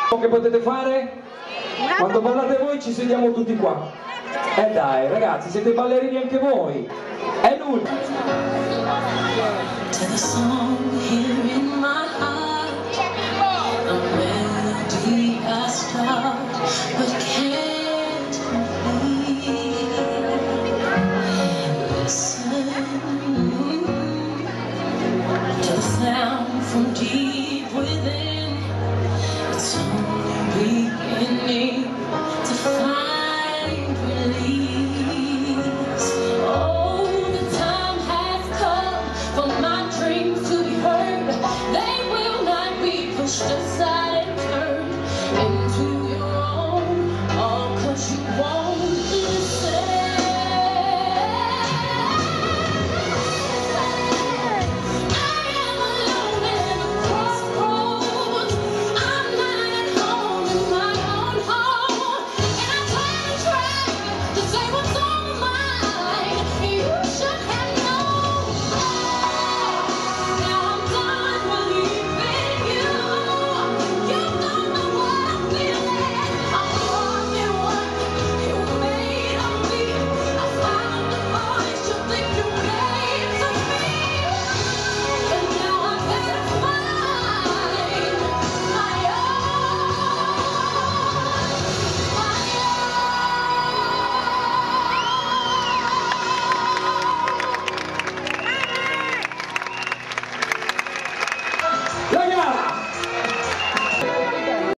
Che potete fare? Quando ballate voi ci sediamo tutti qua. Dai ragazzi, siete ballerini anche voi. È l'ultimo.